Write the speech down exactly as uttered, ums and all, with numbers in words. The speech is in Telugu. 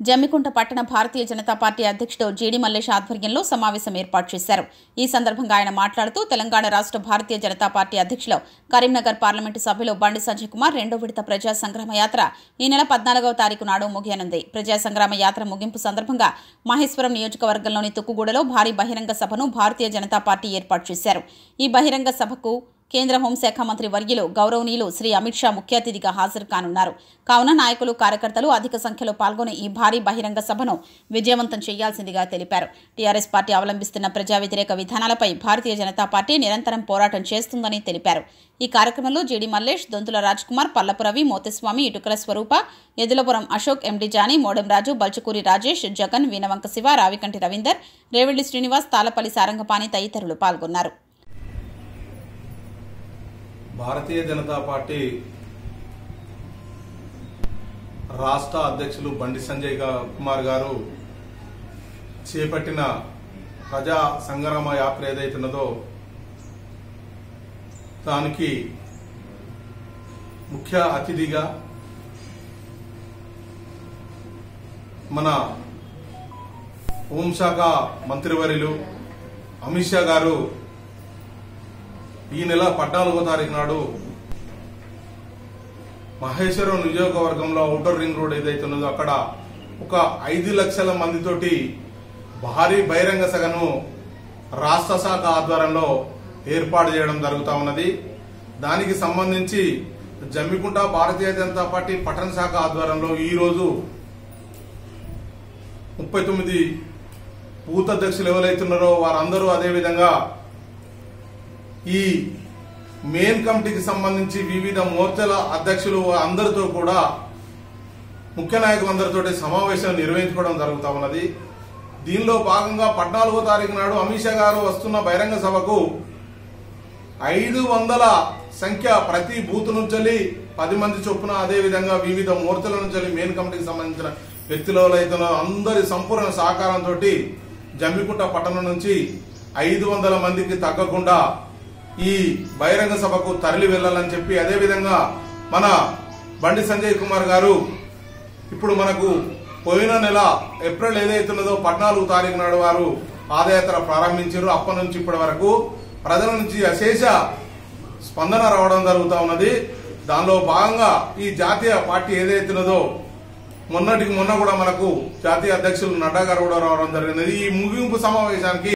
జమ్మికుంట పట్టణ భారతీయ జనతా పార్టీ అధ్యక్షుడు జీడి మల్లేష్ ఆధ్వర్యంలో సమావేశం ఏర్పాటు చేశారు. ఈ సందర్భంగా ఆయన మాట్లాడుతూ తెలంగాణ రాష్ట్ర భారతీయ జనతా పార్టీ అధ్యక్షులు కరీంనగర్ పార్లమెంటు సభ్యులు బండి సంజయ్ కుమార్ రెండో విడత ప్రజా సంగ్రామ యాత్ర ఈ నెల పద్నాలుగవ తారీఖు నాడు ముగియనుంది. ప్రజా సంగ్రామ యాత్ర ముగింపు సందర్భంగా మహేశ్వరం నియోజకవర్గంలోని తుక్కుగూడలో భారీ బహిరంగ సభను భారతీయ జనతా పార్టీ ఏర్పాటు చేశారు. ఈ బహిరంగ సభకు కేంద్ర హోంశాఖ మంత్రి వర్యులు గౌరవనీయులు శ్రీ అమిత్ షా ముఖ్య అతిథిగా హాజరు కానున్నారు. కావున నాయకులు కార్యకర్తలు అధిక సంఖ్యలో పాల్గొని ఈ భారీ బహిరంగ సభను విజయవంతం చేయాల్సిందిగా తెలిపారు. టీఆర్ఎస్ పార్టీ అవలంబిస్తున్న ప్రజా వ్యతిరేక విధానాలపై భారతీయ జనతా పార్టీ నిరంతరం పోరాటం చేస్తుందని తెలిపారు. ఈ కార్యక్రమంలో జీడి మల్లేష్, దొంతుల రాజ్ కుమార్, పల్లపు రవి, మోతస్వామి, ఇటుకల స్వరూప, ఎదులపురం అశోక్, ఎండి జానీ, మోడెం రాజు, బల్చుకూరి రాజేష్, జగన్, వీనవంక శివ, రావికంటి రవీందర్, రేవెల్లి శ్రీనివాస్, తాళపల్లి సారంగపాణి తదితరులు పాల్గొన్నారు. భారతీయ జనతా పార్టీ రాష్ట్ర అధ్యక్షులు బండి సంజయ్ కుమార్ గారు చేపట్టిన ప్రజా సంగ్రామ యాత్ర ఏదైతున్నదో దానికి ముఖ్య అతిథిగా మన హోంశాఖ మంత్రివర్యులు అమిత్ షా గారు ఈ నెల పద్నాలుగో తారీఖు నాడు మహేశ్వరం నియోజకవర్గంలో ఔటర్ రింగ్ రోడ్ ఏదైతే ఉన్నదో అక్కడ ఒక ఐదు లక్షల మందితోటి భారీ బహిరంగ సభను రాష్ట్ర శాఖ ఆధ్వర్యంలో ఏర్పాటు చేయడం జరుగుతా ఉన్నది. దానికి సంబంధించి జమ్మికుంట భారతీయ జనతా పార్టీ పట్టణ శాఖ ఆధ్వర్యంలో ఈ రోజు ముప్పై తొమ్మిది బూత్ అధ్యక్షులు ఎవరైతున్నారో వారందరూ అదేవిధంగా ఈ మెయిన్ కమిటీకి సంబంధించి వివిధ మోర్చాల అధ్యక్షులు అందరితో కూడా ముఖ్య నాయకులందరితో సమావేశం నిర్వహించుకోవడం జరుగుతా ఉన్నది. దీనిలో భాగంగా పద్నాలుగో తారీఖు నాడు అమిత్ షా గారు వస్తున్న బహిరంగ సభకు ఐదు వందల సంఖ్య ప్రతి బూత్ నుంచి పది మంది చొప్పున అదేవిధంగా వివిధ మోర్చాల నుంచి మెయిన్ కమిటీకి సంబంధించిన వ్యక్తులు అయితే అందరి సంపూర్ణ సహకారంతో జమ్మికుంట పట్టణం నుంచి ఐదు వందల మందికి తగ్గకుండా ఈ బహిరంగ సభకు తరలి వెళ్లాలని చెప్పి అదేవిధంగా మన బండి సంజయ్ కుమార్ గారు ఇప్పుడు మనకు పోయిన నెల ఏప్రిల్ ఏదైతున్నదో పద్నాలుగు తారీఖు నాడు వారు పాదయాత్ర ప్రారంభించారు. అప్పటి నుంచి ఇప్పటి వరకు ప్రజల నుంచి అశేష స్పందన రావడం జరుగుతూ ఉన్నది. దానిలో భాగంగా ఈ జాతీయ పార్టీ ఏదైతున్నదో మొన్నటికి మొన్న కూడా మనకు జాతీయ అధ్యక్షులు నడ్డా గారు కూడా రావడం జరిగినది. ఈ ముగింపు సమావేశానికి